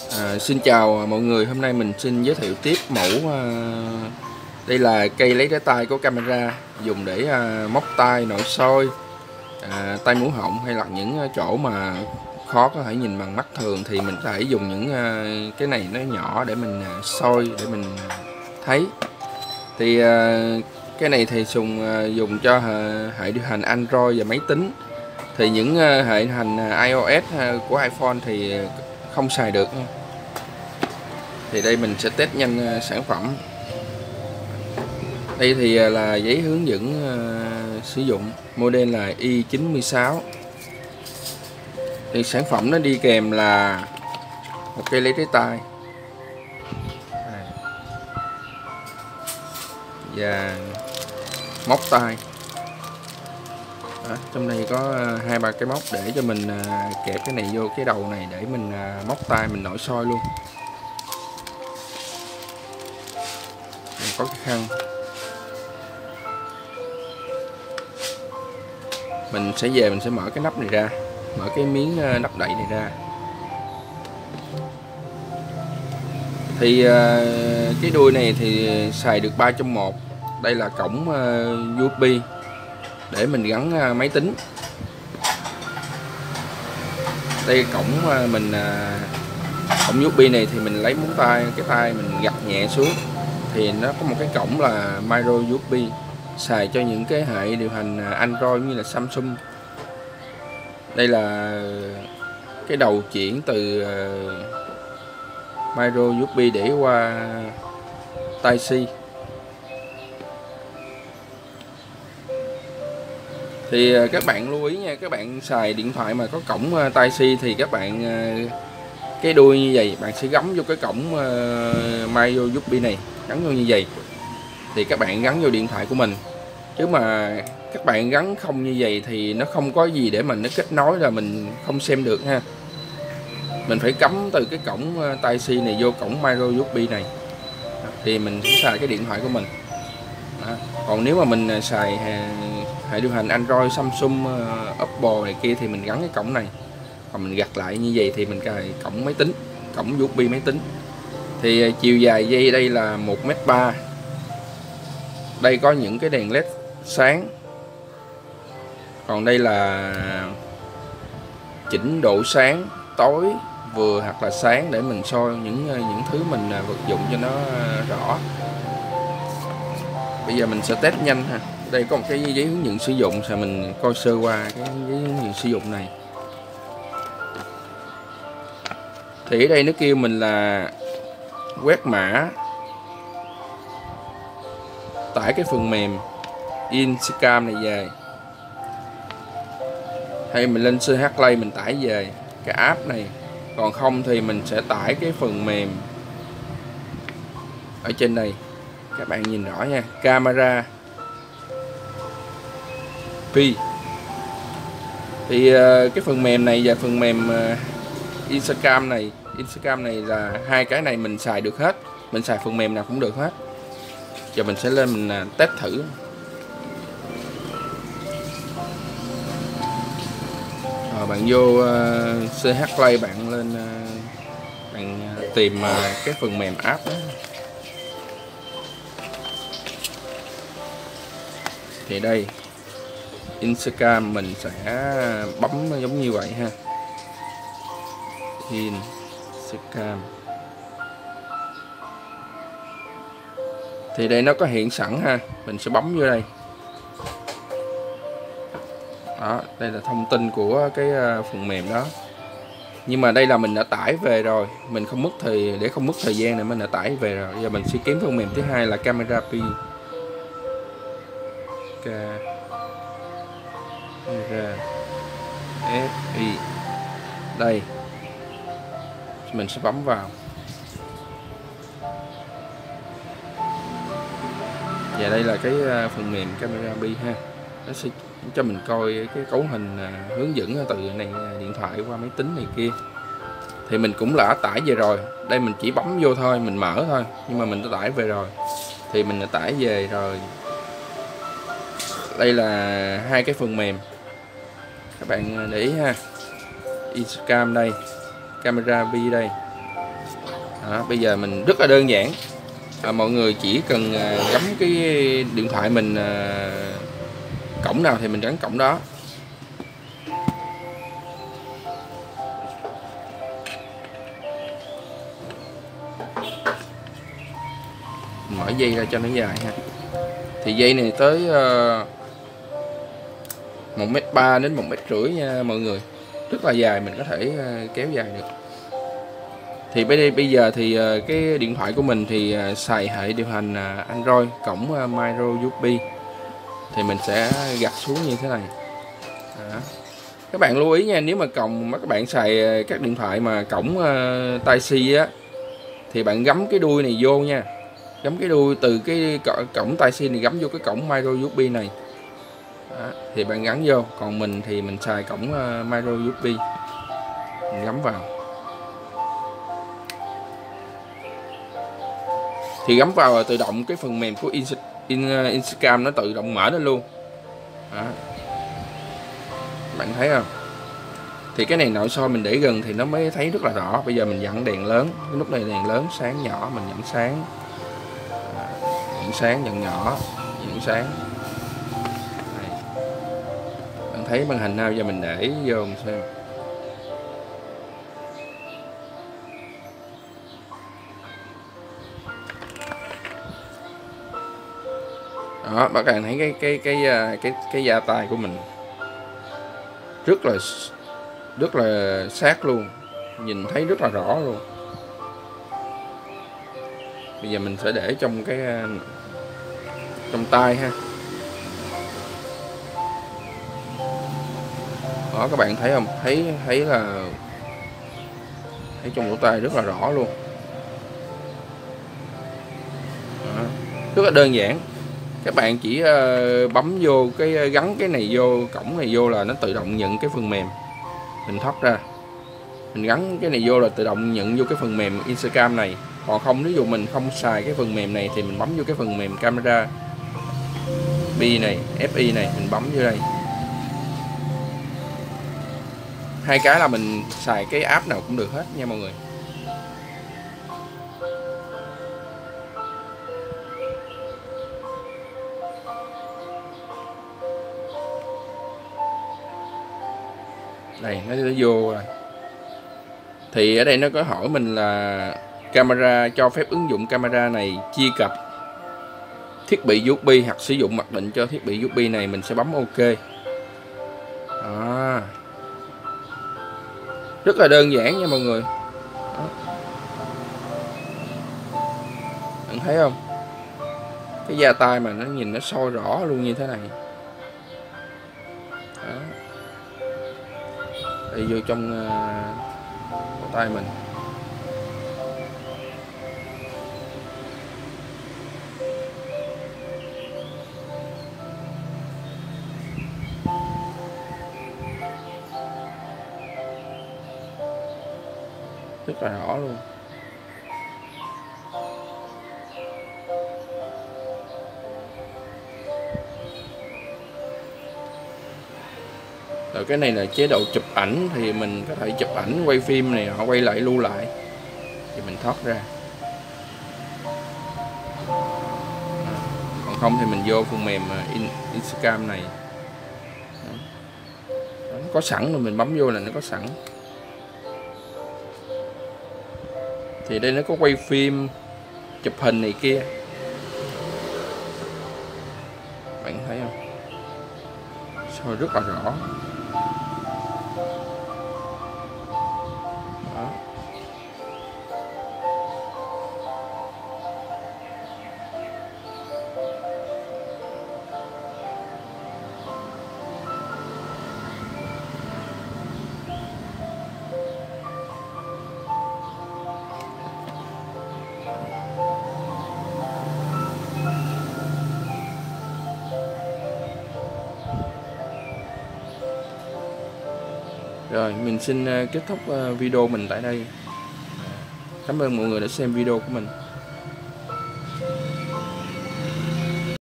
Xin chào mọi người, hôm nay mình xin giới thiệu tiếp mẫu đây là cây lấy đáy tai của camera, dùng để móc tai, nội soi, tai mũi họng hay là những chỗ mà khó có thể nhìn bằng mắt thường thì mình có thể dùng những cái này nó nhỏ để mình soi để mình thấy. Thì cái này thì dùng cho hệ điều hành Android và máy tính. Thì những hệ điều hành iOS của iPhone thì không xài được. Thì đây mình sẽ test nhanh sản phẩm. Đây thì là giấy hướng dẫn sử dụng, model là Y96. Thì sản phẩm nó đi kèm là một cây lấy đáy tai và móc tai. Trong đây có 2-3 cái móc để cho mình kẹp cái này vô cái đầu này để mình móc tai, mình nội soi luôn. Có cái khăn, mình sẽ mở cái nắp này ra, mở cái miếng nắp đậy này ra. Thì cái đuôi này thì xài được 3 trong 1. Đây là cổng USB để mình gắn máy tính. Đây cổng cổng USB này thì mình lấy móng tay, cái tay mình gập nhẹ xuống thì nó có một cái cổng là micro USB, xài cho những cái hệ điều hành Android như là Samsung. Đây là cái đầu chuyển từ micro USB để qua Type-C. Thì các bạn lưu ý nha, các bạn xài điện thoại mà có cổng Type-C thì các bạn cái đuôi như vậy bạn sẽ gắm vô cái cổng micro USB này, gắn vô như vậy thì các bạn gắn vô điện thoại của mình. Chứ mà các bạn gắn không như vậy thì nó không có gì để mình nó kết nối, là mình không xem được ha. Mình phải cắm từ cái cổng Type-C này vô cổng micro USB này thì mình sẽ xài cái điện thoại của mình. Còn nếu mà mình xài hệ điều hành Android, Samsung, Apple này kia thì mình gắn cái cổng này. Còn mình gặt lại như vậy thì mình cài cổng máy tính, cổng USB máy tính. Thì chiều dài dây đây là 1,3 m. Đây có những cái đèn led sáng. Còn đây là chỉnh độ sáng, tối, vừa hoặc là sáng để mình soi những thứ mình vật dụng cho nó rõ. Bây giờ mình sẽ test nhanh ha. Đây có một cái giấy hướng dẫn sử dụng, sẽ mình coi sơ qua cái giấy hướng dẫn sử dụng này. Thì ở đây nó kêu mình là quét mã, tải cái phần mềm Inscam này về, hay mình lên CH Play mình tải về cái app này. Còn không thì mình sẽ tải cái phần mềm ở trên đây, các bạn nhìn rõ nha, camera P. Thì cái phần mềm này và phần mềm Inscam này là hai cái này mình xài được hết, mình xài phần mềm nào cũng được hết. Giờ mình sẽ lên mình test thử. Bạn vô CH Play, bạn lên bạn tìm cái phần mềm app đó. Thì đây Inscam mình sẽ bấm giống như vậy ha. Inscam thì đây nó có hiện sẵn ha, mình sẽ bấm vô đây. Đó, đây là thông tin của cái phần mềm đó. Nhưng mà đây là mình đã tải về rồi, mình không để không mất thời gian này mình đã tải về rồi. Giờ mình sẽ kiếm phần mềm thứ hai là camera P. Camera FI. Đây mình sẽ bấm vào. Và đây là cái phần mềm camera P ha. Nó sẽ cho mình coi cái cấu hình hướng dẫn từ này điện thoại qua máy tính này kia. Thì mình cũng đã tải về rồi. Đây mình chỉ bấm vô thôi, mình mở thôi, nhưng mà mình đã tải về rồi. Thì mình đã tải về rồi. Đây là hai cái phần mềm, các bạn để ý ha. Inscam đây, camera V đây. Đó, bây giờ mình rất là đơn giản, mọi người chỉ cần gắm cái điện thoại mình cổng nào thì mình gắn cổng đó. Mở dây ra cho nó dài ha. Thì dây này tới 1m3 đến 1m50 nha mọi người, rất là dài, mình có thể kéo dài được. Thì bây giờ thì cái điện thoại của mình thì xài hệ điều hành Android cổng micro USB, thì mình sẽ gạt xuống như thế này. Đó. Các bạn lưu ý nha, nếu mà các bạn xài các điện thoại mà cổng Type-C á, thì bạn gắm cái đuôi này vô nha, gắm cái đuôi từ cái cổng Type-C này gắm vô cái cổng micro USB này. Đó, thì bạn gắn vô, còn mình thì mình xài cổng micro USB, mình gắm vào. Thì gắm vào là tự động cái phần mềm của Instagram nó tự động mở lên luôn. Đó. Bạn thấy không? Thì cái này nội soi mình để gần thì nó mới thấy rất là rõ. Bây giờ mình dặn đèn lớn, cái nút này đèn lớn sáng nhỏ, mình nhận sáng, nhận sáng, nhận nhỏ, nhận sáng. Đây. Bạn thấy màn hình nào? Giờ mình để vô mình xem. Đó, các bạn thấy cái da tay của mình rất là sát luôn, nhìn thấy rất là rõ luôn. Bây giờ mình sẽ để trong trong tay ha. Đó, các bạn thấy không? Thấy trong lỗ tai rất là rõ luôn. Đó, rất là đơn giản. Các bạn chỉ bấm vô gắn cái này vô, cổng này vô là nó tự động nhận cái phần mềm. Mình thoát ra, mình gắn cái này vô là tự động nhận vô cái phần mềm Instagram này. Còn không, ví dụ mình không xài cái phần mềm này thì mình bấm vô cái phần mềm camera Bi này, FI này, mình bấm vô đây. Hai cái là mình xài cái app nào cũng được hết nha mọi người. Đây, nó vô rồi. Thì ở đây nó có hỏi mình là camera, cho phép ứng dụng camera này chia cặp thiết bị USB hoặc sử dụng mặc định cho thiết bị USB này, mình sẽ bấm OK. Đó. Rất là đơn giản nha mọi người. Đó. Bạn thấy không? Cái da tay mà nó nhìn nó soi rõ luôn như thế này. Đó. Đi vô trong cổ tay mình. Rất là rõ luôn. Rồi cái này là chế độ chụp ảnh, thì mình có thể chụp ảnh, quay phim này, họ quay lại lưu lại, thì mình thoát ra. Còn không thì mình vô phần mềm Instagram này. Nó có sẵn rồi, mình bấm vô là nó có sẵn. Thì đây nó có quay phim, chụp hình này kia. Bạn thấy không? Soi rất là rõ. Đó. Rồi mình xin kết thúc video mình tại đây. Cảm ơn mọi người đã xem video của mình.